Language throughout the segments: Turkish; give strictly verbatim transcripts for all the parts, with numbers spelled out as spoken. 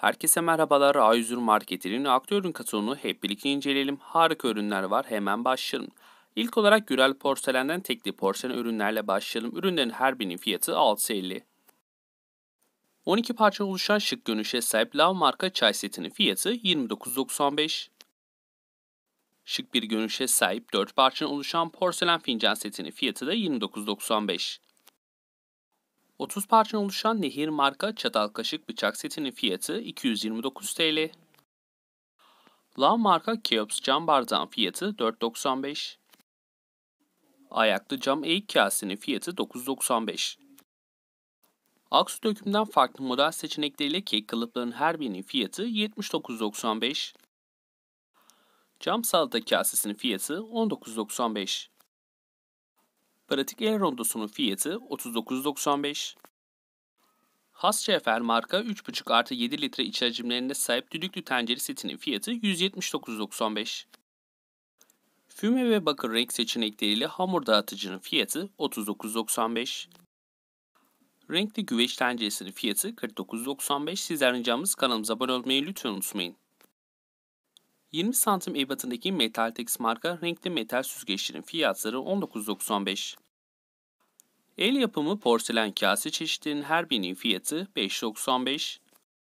Herkese merhabalar. A yüz Market'in aktüel ürün kataloğunu hep birlikte inceleyelim. Harika ürünler var. Hemen başlayalım. İlk olarak Gürel Porselen'den tekli porselen ürünlerle başlayalım. Ürünlerin her birinin fiyatı altı elli. on iki parça oluşan şık görünüşe sahip Lav marka çay setinin fiyatı yirmi dokuz doksan beş. Şık bir görünüşe sahip dört parçadan oluşan porselen fincan setinin fiyatı da yirmi dokuz doksan beş. otuz parçadan oluşan Nehir marka çatal kaşık bıçak setinin fiyatı iki yüz yirmi dokuz TL. Lav marka Keops cam bardağın fiyatı dört doksan beş. Ayaklı cam eğik kasenin fiyatı dokuz doksan beş. Aksu dökümden farklı model seçenekleriyle kek kalıplarının her birinin fiyatı yetmiş dokuz doksan beş. Cam salata kasesinin fiyatı on dokuz doksan beş. Pratik el rondosunun fiyatı otuz dokuz doksan beş. Hasçefer marka üç buçuk artı yedi litre iç hacimlerine sahip düdüklü tencere setinin fiyatı yüz yetmiş dokuz doksan beş. Füme ve bakır renk seçenekleriyle hamur dağıtıcının fiyatı otuz dokuz doksan beş. Renkli güveç tenceresinin fiyatı kırk dokuz doksan beş. Sizden ricamız kanalımıza abone olmayı lütfen unutmayın. yirmi santim ebatındaki Metaltex marka renkli metal süzgeçlerin fiyatları on dokuz doksan beş. El yapımı porselen kase çeşitlerinin her birinin fiyatı beş doksan beş.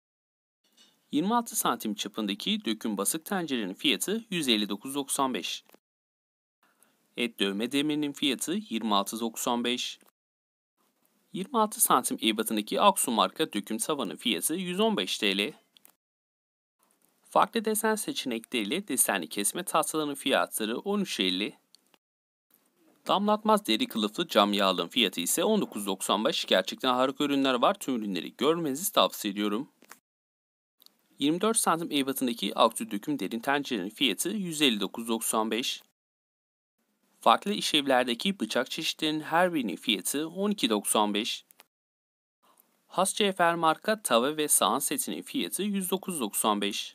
yirmi altı santim çapındaki döküm basık tencerenin fiyatı yüz elli dokuz doksan beş. Et dövme demirinin fiyatı yirmi altı doksan beş. yirmi altı santim ebatındaki Aksu marka döküm tavanın fiyatı yüz on beş TL. Farklı desen seçenekleriyle desenli kesme tahtalarının fiyatları on üç elli. Damlatmaz deri kılıflı cam yağlığın fiyatı ise on dokuz doksan beş. Gerçekten harika ürünler var. Tüm ürünleri görmenizi tavsiye ediyorum. yirmi dört santim ebatındaki Aksu döküm derin tencerenin fiyatı yüz elli dokuz doksan beş. Farklı işlevlerdeki bıçak çeşitlerinin her birinin fiyatı on iki doksan beş. Hasçefer marka tava ve sahan setinin fiyatı yüz dokuz doksan beş.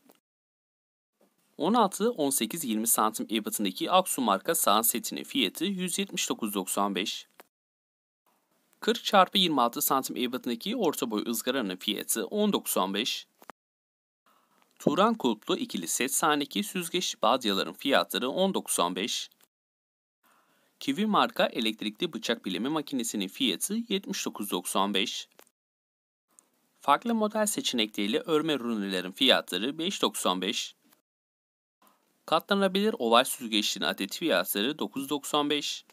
on altı on sekiz yirmi santim ebatındaki Aksu marka sahan setinin fiyatı yüz yetmiş dokuz doksan beş. kırk çarpı yirmi altı santim ebatındaki orta boy ızgaranın fiyatı on doksan beş. Turan kulplu ikili set sahneki süzgeç badyaların fiyatları on doksan beş. Kiwi marka elektrikli bıçak bileme makinesinin fiyatı yetmiş dokuz doksan beş. Farklı model seçenekleriyle örme runilerin fiyatları beş doksan beş. Katlanabilir oval süzgeçlerin adet fiyatları dokuz doksan beş.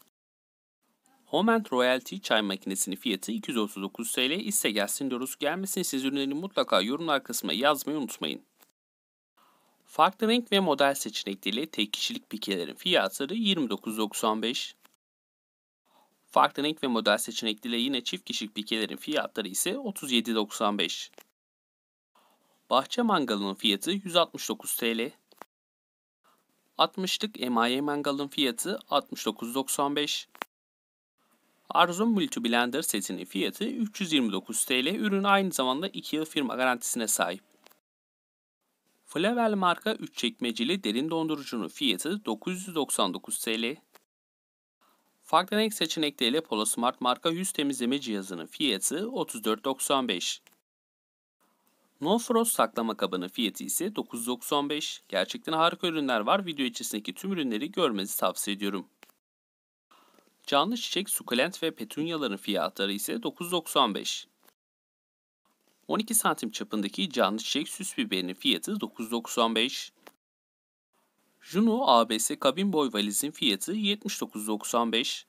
Home Royalty çay makinesinin fiyatı iki yüz otuz dokuz TL. İste gelsin diyoruz. Gelmesini siz ürünlerini mutlaka yorumlar kısmına yazmayı unutmayın. Farklı renk ve model seçenekleriyle tek kişilik pikelerin fiyatları yirmi dokuz doksan beş. Farklı renk ve model seçenekleriyle yine çift kişilik pikelerin fiyatları ise otuz yedi doksan beş. Bahçe mangalının fiyatı yüz altmış dokuz TL. altmışlık emaye mangalın fiyatı altmış dokuz doksan beş. Arzum Multi Blender setinin fiyatı üç yüz yirmi dokuz TL. Ürün aynı zamanda iki yıl firma garantisine sahip. Flavel marka üç çekmeceli derin dondurucunun fiyatı dokuz yüz doksan dokuz TL. Farklı renk seçenekleriyle Polosmart marka yüz temizleme cihazının fiyatı otuz dört doksan beş. No Frost saklama kabının fiyatı ise dokuz doksan beş. Gerçekten harika ürünler var. Video içerisindeki tüm ürünleri görmenizi tavsiye ediyorum. Canlı çiçek, sukulent ve petunyaların fiyatları ise dokuz doksan beş. on iki santim çapındaki canlı çiçek süs biberinin fiyatı dokuz doksan beş. Juno A B S kabin boy valizin fiyatı yetmiş dokuz doksan beş.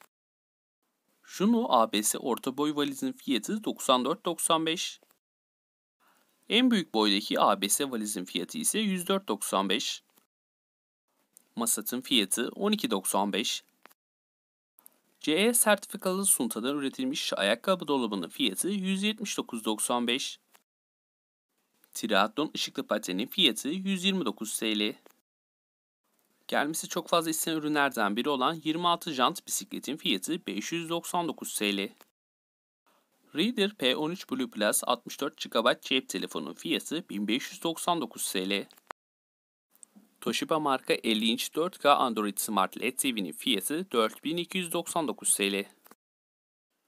Juno A B S orta boy valizin fiyatı doksan dört doksan beş. En büyük boydaki A B S valizin fiyatı ise yüz dört doksan beş. Masat'ın fiyatı on iki doksan beş. C E sertifikalı suntadan üretilmiş ayakkabı dolabının fiyatı yüz yetmiş dokuz doksan beş. Triathlon ışıklı patenin fiyatı yüz yirmi dokuz TL. Gelmesi çok fazla istenen ürünlerden biri olan yirmi altı jant bisikletin fiyatı beş yüz doksan dokuz TL. Reader P on üç Blue Plus altmış dört gigabayt cep telefonunun fiyatı bin beş yüz doksan dokuz TL. Toshiba marka elli inç dört K Android Smart L E D T V'nin fiyatı dört bin iki yüz doksan dokuz TL.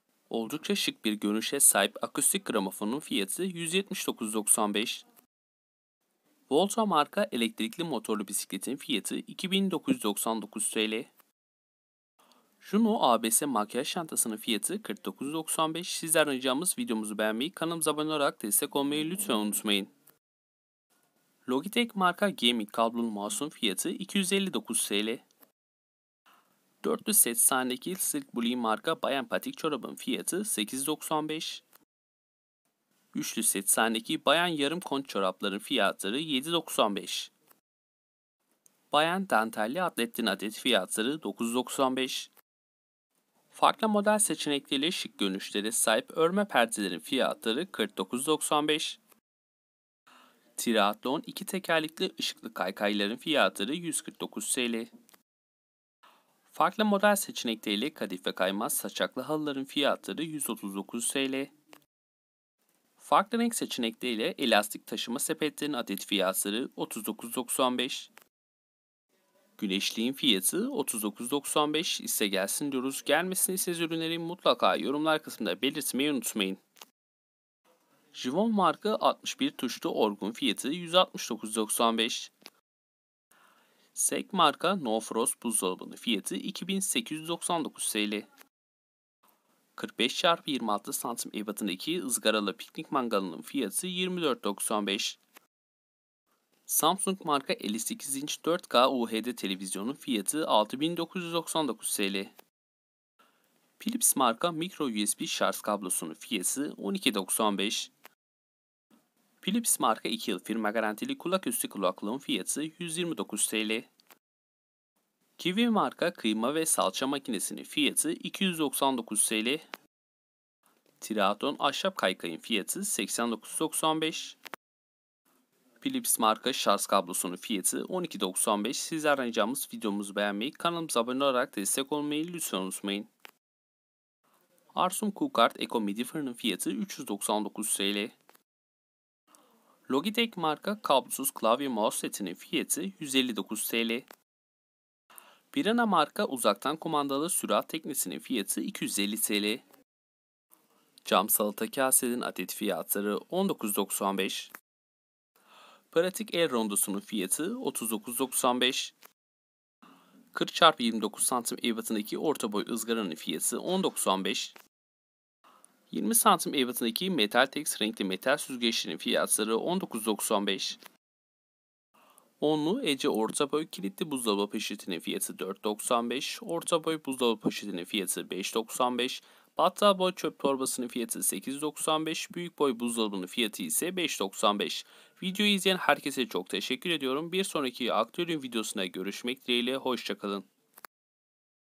Oldukça şık bir görünüşe sahip akustik gramofonun fiyatı yüz yetmiş dokuz doksan beş. Volta marka elektrikli motorlu bisikletin fiyatı iki bin dokuz yüz doksan dokuz T L. Juno A B S makyaj çantasının fiyatı kırk dokuz doksan beş. Sizden ricamız videomuzu beğenmeyi, kanalımıza abone olarak destek olmayı lütfen unutmayın. Logitech marka gaming kablolu mouse'un fiyatı iki yüz elli dokuz T L. Dörtlü set sahnedeki Silk Bully marka bayan patik çorabın fiyatı sekiz yüz doksan beş. Üçlü set sahnedeki bayan yarım kont çorapların fiyatları yedi yüz doksan beş. Bayan dantelli atletin adet fiyatları dokuz yüz doksan beş. Farklı model seçenekleriyle şık görünüşlere sahip örme perdelerin fiyatları kırk dokuz doksan beş. Triathlon iki tekerlekli ışıklı kaykayların fiyatları yüz kırk dokuz T L. Farklı model seçenekleriyle kadife kaymaz saçaklı halıların fiyatları yüz otuz dokuz T L. Farklı renk seçenekleriyle elastik taşıma sepetlerinin adet fiyatları otuz dokuz doksan beş. Güneşliğin fiyatı otuz dokuz doksan beş ise gelsin diyoruz. Gelmesini istediğiniz ürünleri mutlaka yorumlar kısmında belirtmeyi unutmayın. Jivon marka altmış bir tuşlu orgun fiyatı yüz altmış dokuz doksan beş. Sek marka No Frost buzdolabının fiyatı iki bin sekiz yüz doksan dokuz T L. kırk beş çarpı yirmi altı santim ebatındaki ızgaralı piknik mangalının fiyatı yirmi dört doksan beş. Samsung marka elli sekiz inç dört K U H D televizyonun fiyatı altı bin dokuz yüz doksan dokuz T L. Philips marka micro U S B şarj kablosunun fiyatı on iki doksan beş. Philips marka iki yıl firma garantili kulaküstü kulaklığın fiyatı yüz yirmi dokuz T L. Kiwi marka kıyma ve salça makinesinin fiyatı iki yüz doksan dokuz T L. Triathlon ahşap kaykayın fiyatı seksen dokuz doksan beş. Philips marka şarj kablosunun fiyatı on iki doksan beş. Sizlerden ricamız videomuzu beğenmeyi, kanalımıza abone olarak destek olmayı lütfen unutmayın. Arsum Cookart Eco Midi fırının fiyatı üç yüz doksan dokuz T L. Logitech marka kablosuz klavye mouse setinin fiyatı yüz elli dokuz T L. Pirana marka uzaktan kumandalı sürat teknesinin fiyatı iki yüz elli T L. Cam salata kasenin adet fiyatları on dokuz doksan beş. Pratik el rondosunun fiyatı otuz dokuz doksan beş. kırk çarpı yirmi dokuz santim ebatındaki orta boy ızgaranın fiyatı on doksan beş. yirmi santim ebatındaki Metaltex renkli metal süzgeçlerin fiyatları on dokuz doksan beş. Onlu Ece orta boy kilitli buzdolabı poşetinin fiyatı dört doksan beş. Orta boy buzdolabı poşetinin fiyatı beş doksan beş. Battal boy çöp torbasının fiyatı sekiz doksan beş. Büyük boy buzdolabının fiyatı ise beş doksan beş. Videoyu izleyen herkese çok teşekkür ediyorum. Bir sonraki aktüel ürün videosuna görüşmek dileğiyle. Hoşçakalın.